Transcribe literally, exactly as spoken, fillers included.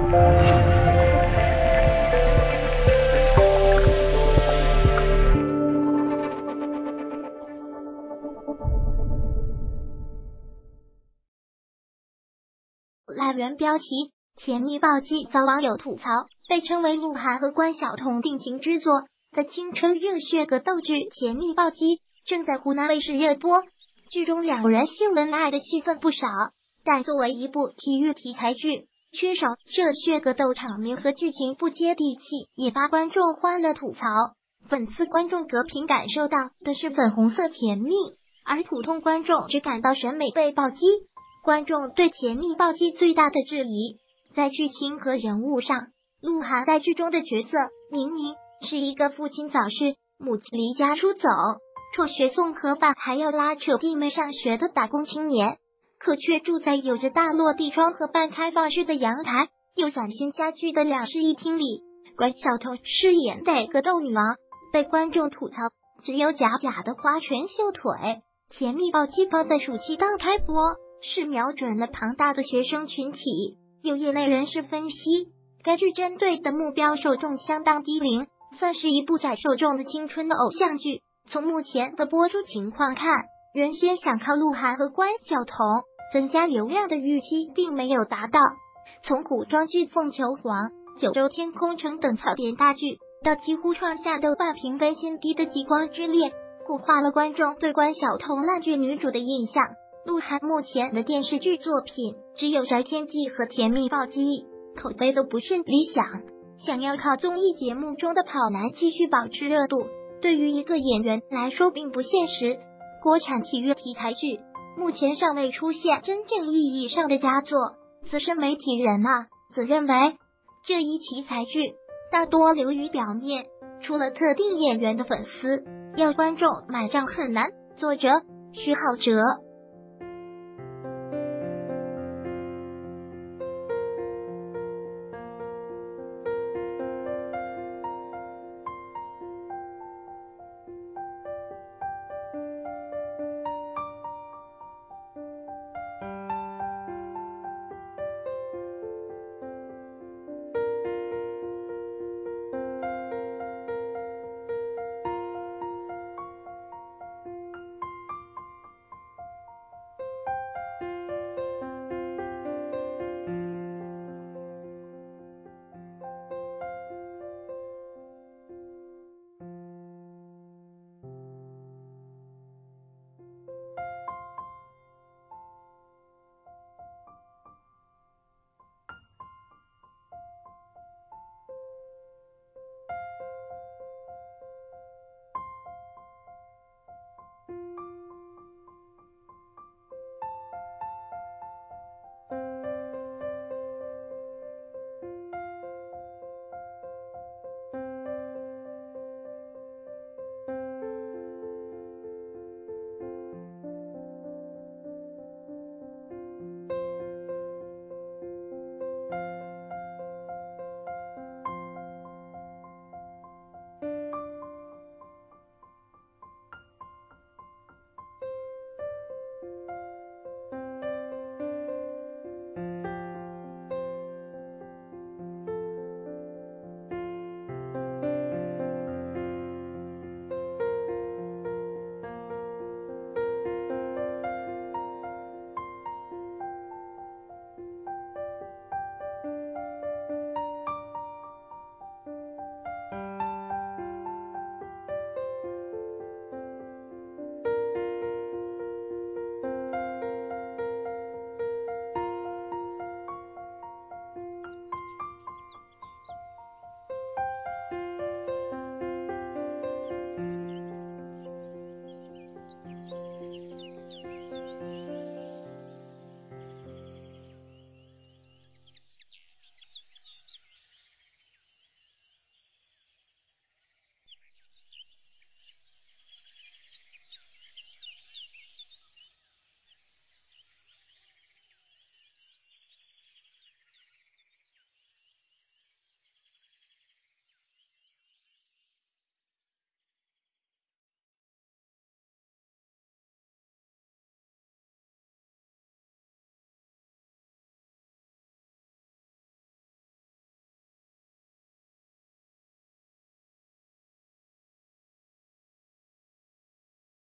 来源标题：甜蜜暴击遭网友吐槽，被称为鹿晗和关晓彤定情之作的青春热血格斗剧《甜蜜暴击》正在湖南卫视热播。剧中两人秀恩爱的戏份不少，但作为一部体育题材剧，缺少热血格斗场面和剧情不接地气，也把观众欢乐吐槽。粉丝观众隔屏感受到的是粉红色甜蜜，而普通观众只感到审美被暴击。观众对甜蜜暴击最大的质疑，在剧情和人物上，鹿晗在剧中的角色明明是一个父亲早逝、母亲离家出走、辍学送盒饭还要拉扯弟妹上学的打工青年，可却住在有着大落地窗和半开放式的阳台又崭新家具的两室一厅里。关晓彤饰演的格斗女王被观众吐槽只有假假的花拳绣腿。甜蜜暴击放在暑期档开播，是瞄准了庞大的学生群体。有业内人士分析，该剧针对的目标受众相当低龄，算是一部窄受众的青春的偶像剧。从目前的播出情况看，原先想靠鹿晗和关晓彤增加流量的预期并没有达到。从古装剧《凤求凰》、九州天空城等槽点大剧，到几乎创下豆瓣评分新低的《极光之恋》，固化了观众对关晓彤烂剧女主的印象。鹿晗目前的电视剧作品只有《宅天记》和《甜蜜暴击》，口碑都不甚理想。想要靠综艺节目中的跑男继续保持热度，对于一个演员来说并不现实。国产体育题材剧目前尚未出现真正意义上的佳作。资深媒体人啊则认为，这一题材剧大多流于表面，除了特定演员的粉丝，要观众买账很难。作者：徐浩哲。